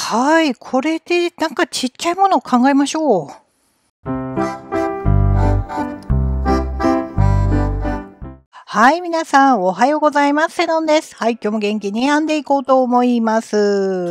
はい、これでなんかちっちゃいものを考えましょう。はい、皆さんおはようございます。セノンです。はい、今日も元気に編んでいこうと思います。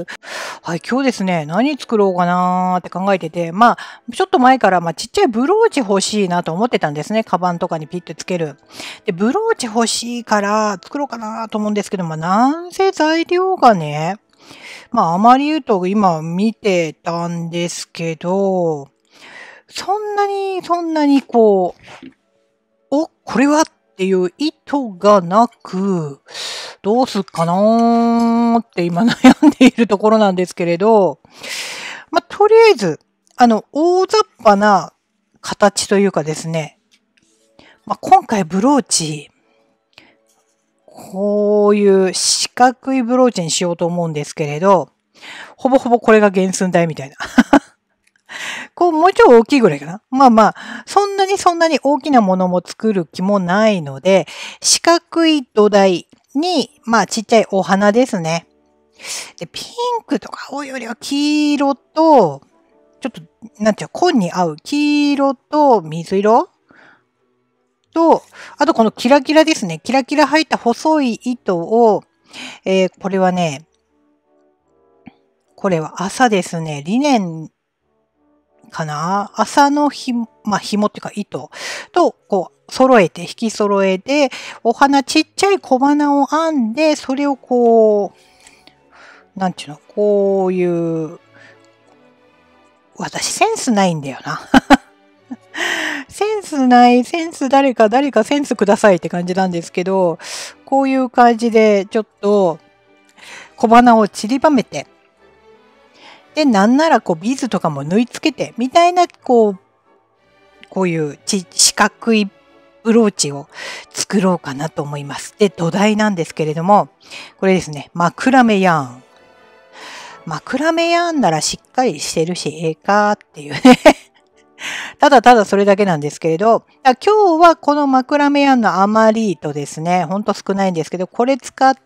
はい、今日ですね、何作ろうかなーって考えてて、ちょっと前から、ちっちゃいブローチ欲しいなと思ってたんですね。カバンとかにピッとつける。で、ブローチ欲しいから作ろうかなと思うんですけど、なんせ材料がね、あまり言うと今見てたんですけど、そんなにこれはっていう意図がなく、どうすっかなーって今悩んでいるところなんですけれど、とりあえず、大雑把な形というかですね、今回ブローチ、こういう四角いブローチにしようと思うんですけれど、ほぼほぼこれが原寸大みたいな。もうちょい大きいぐらいかな。そんなに大きなものも作る気もないので、四角い土台に、ちっちゃいお花ですね。で、ピンクとか青よりは黄色と、ちょっと、紺に合う黄色と水色と、あとこのキラキラですね。キラキラ入った細い糸を、これはね、これは麻ですね。リネンかな、麻の紐っていうか糸と、引き揃えて、お花、ちっちゃい小花を編んで、それをこういう、私センスないんだよな。センスない、誰かセンスくださいって感じなんですけど、こういう感じで、ちょっと、小花を散りばめて、で、なんならビーズとかも縫い付けて、みたいな、こういう四角いブローチを作ろうかなと思います。で、土台なんですけれども、これですね、マクラメヤーン。マクラメヤーンならしっかりしてるし、ええかっていうね。ただただそれだけなんですけれど、今日はこのマクラメヤーンのアマリートですね、ほんと少ないんですけど、これ使って、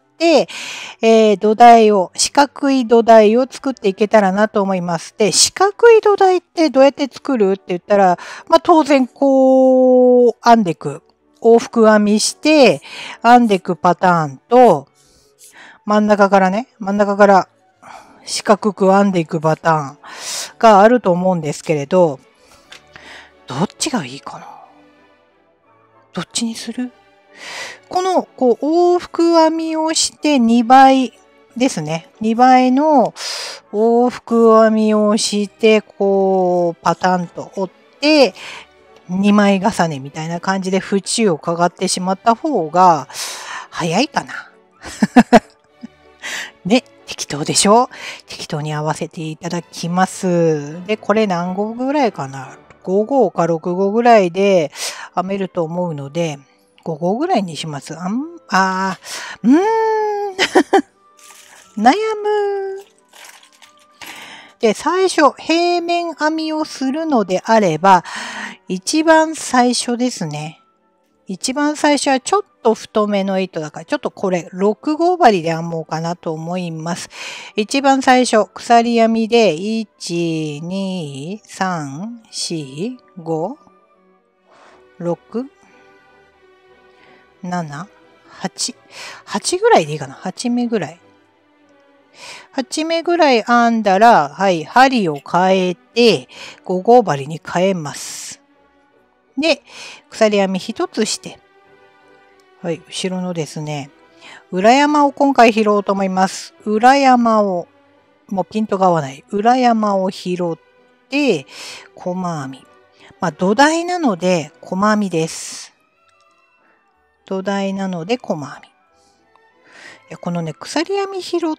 四角い土台を作っていけたらなと思います。で、四角い土台ってどうやって作るって言ったら、当然編んでいく。往復編みして、編んでいくパターンと、真ん中から四角く編んでいくパターンがあると思うんですけれど、どっちがいいかな？どっちにする？往復編みをして2倍ですね。2倍の往復編みをして、パタンと折って、2枚重ねみたいな感じで縁をかがってしまった方が早いかな。ね、適当でしょ？適当に合わせていただきます。で、これ何号ぐらいかな？ 5 号か6号ぐらいで編めると思うので、5号ぐらいにします。悩む。で、最初、平面編みをするのであれば、一番最初ですね。一番最初はちょっと太めの糸だから、ちょっとこれ6号針で編もうかなと思います。一番最初、鎖編みで、1、2、3、4、5、6、7、8。8ぐらいでいいかな。8目ぐらい。8目ぐらい編んだら、はい、針を変えて、5号針に変えます。で、鎖編み1つして、はい、後ろのですね、裏山を今回拾おうと思います。裏山を、もうピントが合わない。裏山を拾って、細編み。土台なので、細編みです。土台なので、細編み。このね、鎖編み拾って、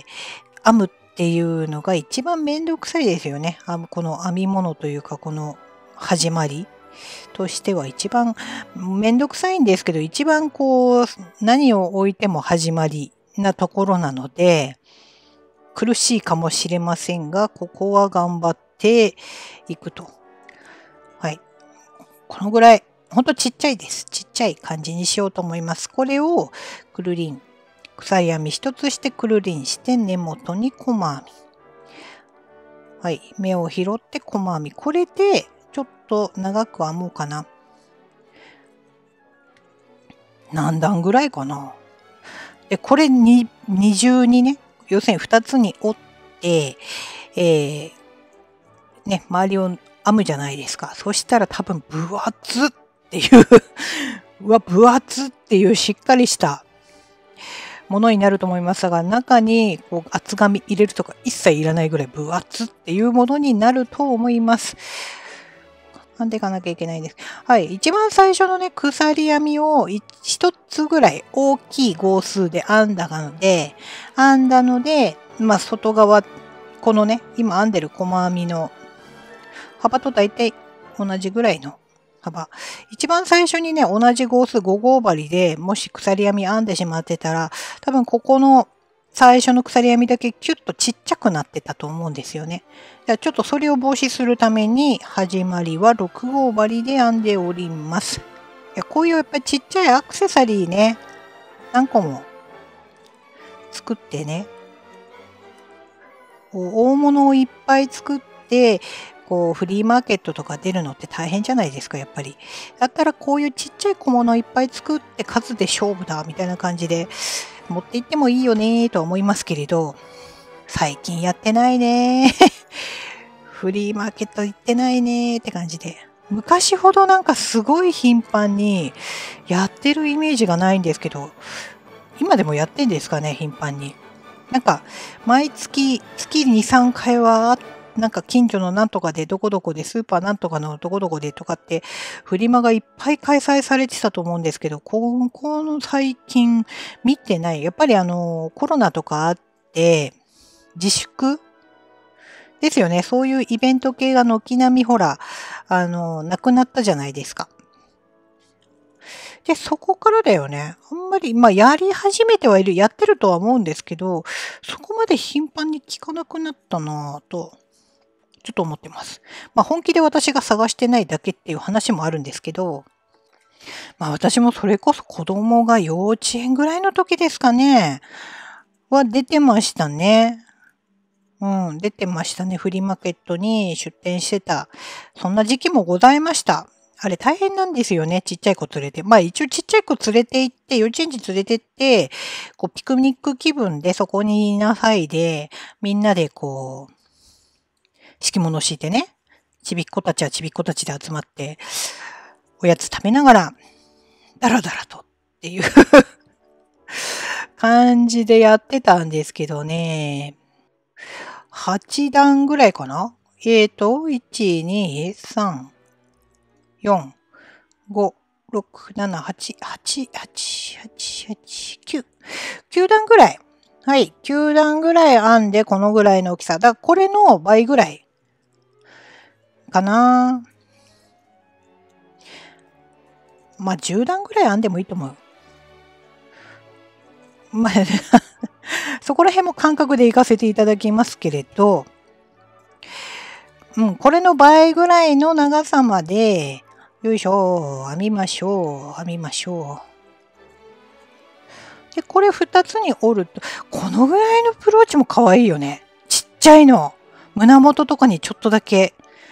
編むっていうのが一番めんどくさいですよね。この編み物というか、この始まりとしては一番めんどくさいんですけど、一番何を置いても始まりなところなので、苦しいかもしれませんが、ここは頑張っていくと。はい。このぐらい、ほんとちっちゃいです。ちっちゃい感じにしようと思います。これをくるりん。鎖編み一つしてくるりんして根元に細編み。 はい。目を拾って細編み。これで、ちょっと長く編もうかな。何段ぐらいかな。で、これに、二重にね、要するに2つに折って、ね、周りを編むじゃないですか。そしたら多分分厚っていううわ、分厚っていうしっかりしたものになると思いますが、中にこう厚紙入れるとか一切いらないぐらい分厚っていうものになると思います。編んでいかなきゃいけないです。はい。一番最初のね、鎖編みを一つぐらい大きい号数で編んだので、まあ外側、このね、今編んでる細編みの幅と大体同じぐらいの幅。一番最初にね、同じ号数5号針でもし鎖編み編んでしまってたら、多分ここの最初の鎖編みだけキュッとちっちゃくなってたと思うんですよね。じゃあちょっとそれを防止するために、始まりは6号針で編んでおります。いや、こういうやっぱりちっちゃいアクセサリーね、何個も作ってね、大物をいっぱい作って、こうフリーマーケットとか出るのって大変じゃないですか、やっぱり。だったらこういうちっちゃい小物いっぱい作って数で勝負だみたいな感じで持って行ってもいいよねとは思いますけれど、最近やってないね。フリーマーケット行ってないねって感じで。昔ほどなんかすごい頻繁にやってるイメージがないんですけど、今でもやってんですかね、頻繁に。なんか毎月2、3回はなんか近所のなんとかでどこどこでスーパーなんとかのどこどこでとかってフリマがいっぱい開催されてたと思うんですけど、この最近見てない。やっぱりコロナとかあって自粛ですよね。そういうイベント系が軒並みほら、なくなったじゃないですか。で、そこからだよね。あんまり、まあ、やり始めてはいる、やってるとは思うんですけど、そこまで頻繁に聞かなくなったなぁと、ちょっと思ってます。まあ、本気で私が探してないだけっていう話もあるんですけど、まあ、私もそれこそ子供が幼稚園ぐらいの時ですかね、は出てましたね。うん、出てましたね。フリーマーケットに出店してた。そんな時期もございました。あれ大変なんですよね。ちっちゃい子連れて。まあ一応ちっちゃい子連れて行って、幼稚園児連れて行って、こうピクニック気分でそこにいなさいで、みんなでこう、敷物敷いてね、ちびっ子たちはちびっ子たちで集まって、おやつ食べながら、だらだらとっていう感じでやってたんですけどね。8段ぐらいかな1、2、3、4、5、6、7、8、8、8、8、8、9。9段ぐらい。はい。9段ぐらい編んで、このぐらいの大きさ。だからこれの倍ぐらいかな。まあ、10段ぐらい編んでもいいと思う。まあ、そこら辺も感覚でいかせていただきますけれど、これの倍ぐらいの長さまで、よいしょ、編みましょう、編みましょう。で、これ2つに折ると、このぐらいのブローチも可愛いよね。ちっちゃいの。胸元とかにちょっとだけ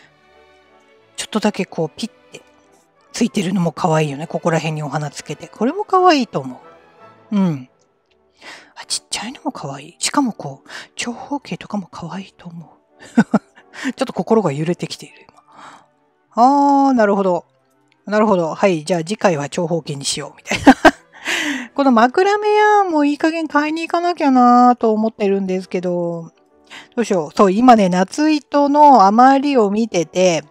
こうピッてついてるのも可愛いよね。ここら辺にお花つけて。これも可愛いと思う。うん。ちっちゃいのも可愛い。しかもこう、長方形とかも可愛いと思う。ちょっと心が揺れてきている、今。なるほど。なるほど。はい。じゃあ次回は長方形にしよう。みたいな。この枕目やもういい加減買いに行かなきゃなと思ってるんですけど、どうしよう。そう、今ね、夏糸の余りを見てて、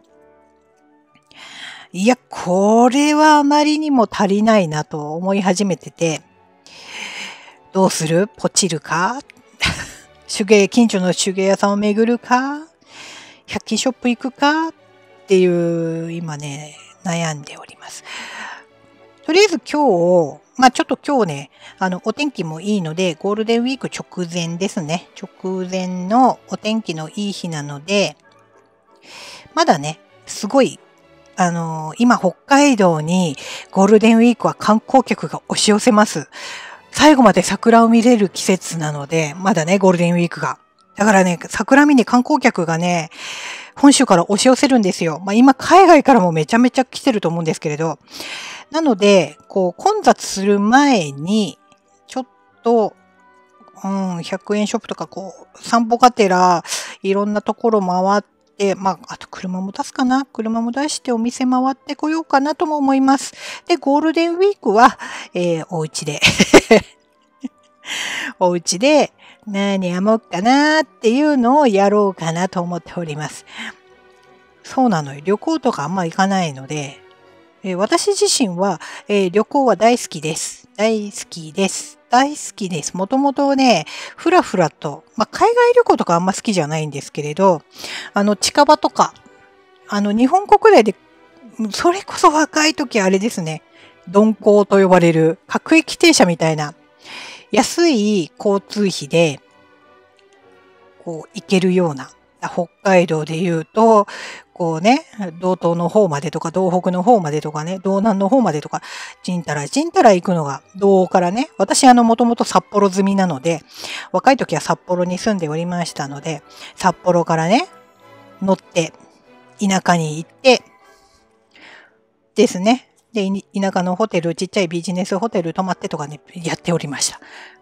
いや、これはあまりにも足りないなと思い始めてて、どうする？ポチるか近所の手芸屋さんを巡るか100均ショップ行くかっていう、今ね、悩んでおります。とりあえず今日、まあちょっと今日ね、お天気もいいので、ゴールデンウィーク直前ですね。直前のお天気のいい日なので、まだね、すごい、今北海道にゴールデンウィークは観光客が押し寄せます。最後まで桜を見れる季節なので、まだね、ゴールデンウィークが。 だからね、桜見に観光客がね、本州から押し寄せるんですよ。まあ今、海外からもめちゃめちゃ来てると思うんですけれど。なので、混雑する前に、ちょっと、100円ショップとか、散歩がてら、いろんなところ回って、まあ、あと車も出すかな。車も出してお店回ってこようかなとも思います。で、ゴールデンウィークは、お家でお家で何やもうかなっていうのをやろうかなと思っております。そうなのよ。旅行とかあんま行かないので、私自身は、旅行は大好きです。大好きです。大好きです。もともとね、ふらふらと、まあ、海外旅行とかあんま好きじゃないんですけれど、近場とか、日本国内で、それこそ若い時あれですね、鈍行と呼ばれる、各駅停車みたいな、安い交通費で、行けるような、北海道で言うと、道東の方までとか、道北の方までとかね、道南の方までとか、ちんたら行くのが、道からね、私もともと札幌済みなので、若い時は札幌に住んでおりましたので、札幌からね、乗って、田舎に行って、ですね。で、田舎のホテル、ちっちゃいビジネスホテル泊まってとかね、やっておりました。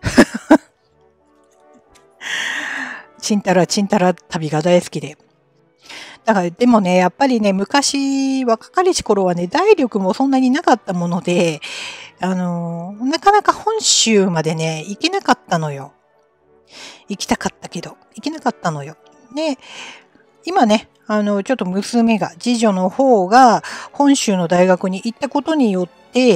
ちんたら旅が大好きで。だから、でもね、やっぱりね、昔、若かりし頃はね、体力もそんなになかったもので、なかなか本州までね、行けなかったのよ。行きたかったけど、行けなかったのよ。で、今ね、ちょっと次女の方が本州の大学に行ったことによって、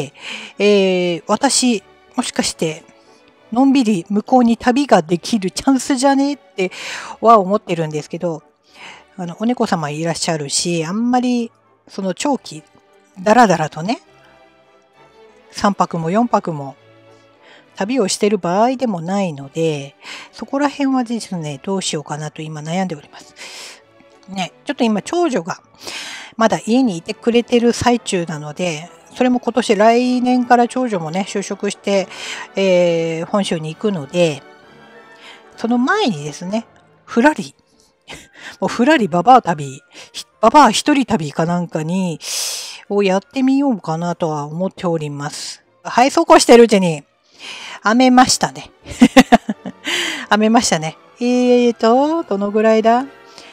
私、もしかして、のんびり向こうに旅ができるチャンスじゃねっては思ってるんですけど、お猫様いらっしゃるし、あんまり、その長期、だらだらとね、3泊も4泊も旅をしてる場合でもないので、そこら辺はですね、どうしようかなと今悩んでおります。ね、ちょっと今長女がまだ家にいてくれてる最中なので、それも来年から長女もね、就職して、本州に行くので、その前にですね、ふらりババア一人旅かなんかをやってみようかなとは思っております。はい、そうこうしてるうちに、編めましたね。編めましたね。どのぐらいだ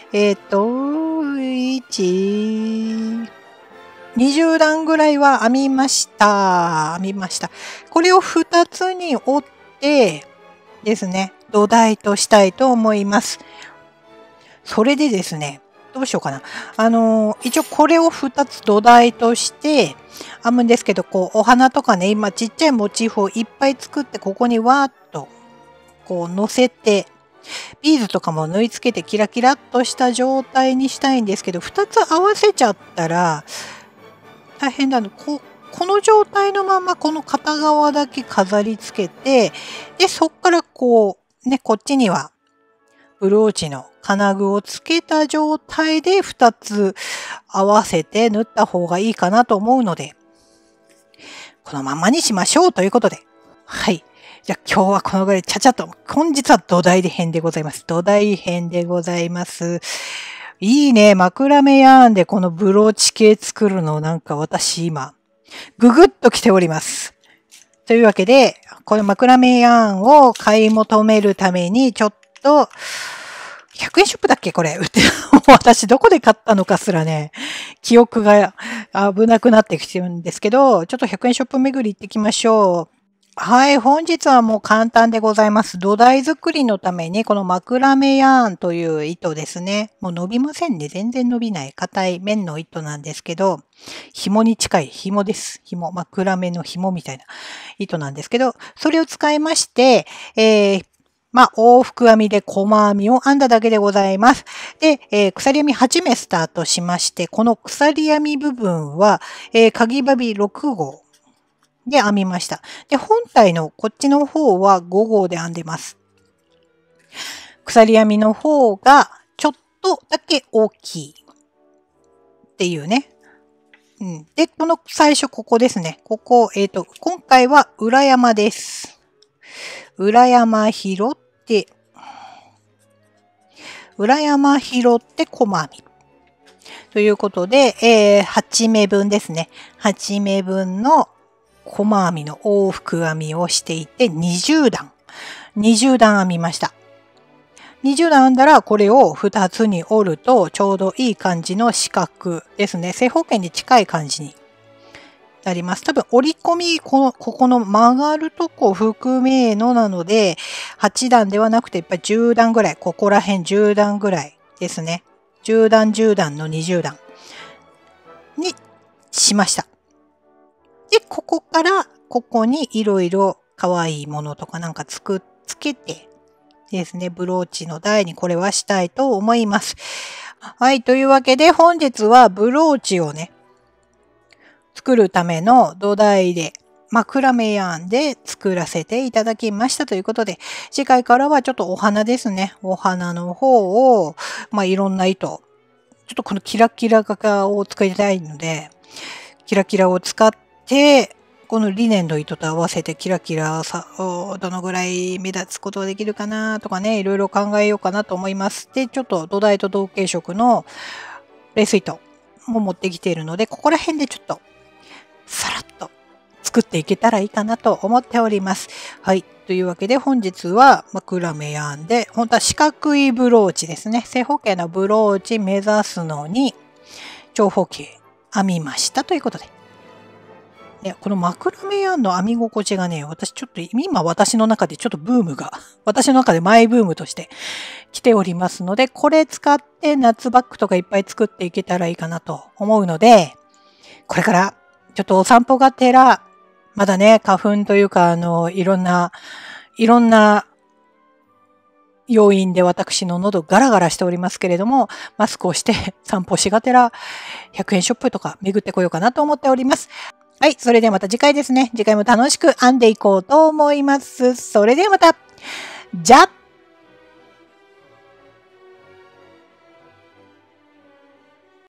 20段ぐらいは編みました。これを2つに折ってですね、土台としたいと思います。それでですね、どうしようかな。一応これを2つ土台として編むんですけど、お花とかね、今ちっちゃいモチーフをいっぱい作って、ここにわーっと乗せて、ビーズとかも縫い付けてキラキラっとした状態にしたいんですけど、2つ合わせちゃったら大変なの。この状態のままこの片側だけ飾り付けて、で、そっからこっちにはブローチの金具をつけた状態で2つ合わせて縫った方がいいかなと思うので、このままにしましょうということで。はい。じゃあ今日はこのぐらいちゃちゃっと。本日は土台編でございます。土台編でございます。いいね。マクラメヤーンでこのブローチ系作るのなんか私今、ぐぐっと来ております。というわけで、このマクラメヤーンを買い求めるためにちょっと、100円ショップだっけこれ。私どこで買ったのかすらね、記憶が危なくなってきてるんですけど、ちょっと100円ショップ巡り行ってきましょう。はい、本日はもう簡単でございます。土台作りのためにこのマクラメヤーンという糸ですね。もう伸びませんね。全然伸びない硬い綿の糸なんですけど、紐に近い紐です。マクラメの紐みたいな糸なんですけど、それを使いまして、往復編みで細編みを編んだだけでございます。で、鎖編み8目スタートしまして、この鎖編み部分は、かぎ針6号で編みました。で、本体のこっちの方は5号で編んでます。鎖編みの方がちょっとだけ大きいっていうね。で、この最初ここですね。ここ、今回は裏山です。裏山拾って、 裏山拾って細編み。ということで、8目分ですね。8目分の細編みの往復編みをしていて20段。20段編みました。20段編んだらこれを2つに折るとちょうどいい感じの四角ですね。正方形に近い感じになります。多分折り込み、ここの曲がるとこ含めのなので、8段ではなくてやっぱり10段ぐらい、ここら辺10段ぐらいですね。10段10段の20段にしました。で、ここからここにいろいろ可愛いものとかなんかつけてですね、ブローチの台にこれはしたいと思います。はい、というわけで本日はブローチをね、作るための土台でマクラメヤーンで作らせていただきましたということで、次回からはちょっとお花ですね。お花の方を、いろんな糸、ちょっとこのキラキラ柄を使いたいので、キラキラを使って、このリネンの糸と合わせてキラキラをどのぐらい目立つことができるかなとかね、いろいろ考えようかなと思います。で、ちょっと土台と同系色のレース糸も持ってきているので、ここら辺でちょっとさらっと作っていけたらいいかなと思っております。はい。というわけで本日はマクラメヤーンで、本当は四角いブローチですね。正方形のブローチ目指すのに長方形編みましたということで。このマクラメヤーンの編み心地がね、私の中でちょっとブームが、私の中でマイブームとして来ておりますので、これ使って夏バッグとかいっぱい作っていけたらいいかなと思うので、これからちょっとお散歩がてら、まだね、花粉というか、いろんな要因で私の喉ガラガラしておりますけれども、マスクをして散歩しがてら100円ショップとか巡ってこようかなと思っております。はい、それではまた次回ですね。次回も楽しく編んでいこうと思います。それではまた、じゃっ